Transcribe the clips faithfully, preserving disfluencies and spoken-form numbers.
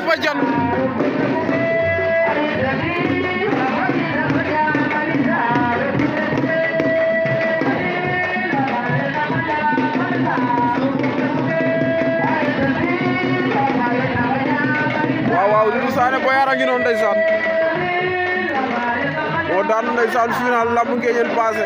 Badiane waaw waaw Doudou Sané Boyar a ngi noonu ndeysaan moo daan ndeysaan final lamb Nguéniène passé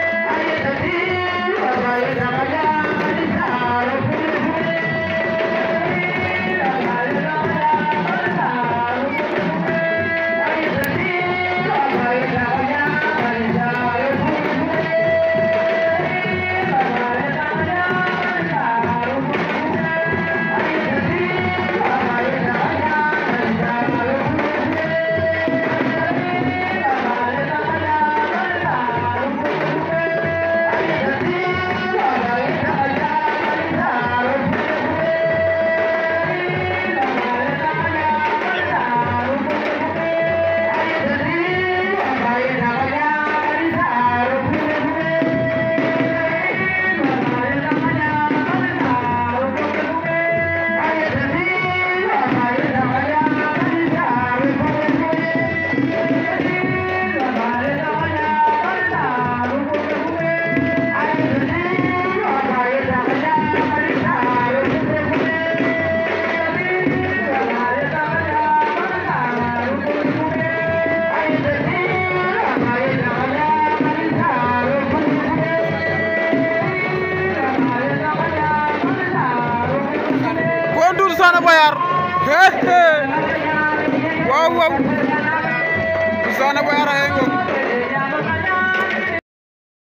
Doudou Sané Boyar waaw waaw Doudou Sané Boyar a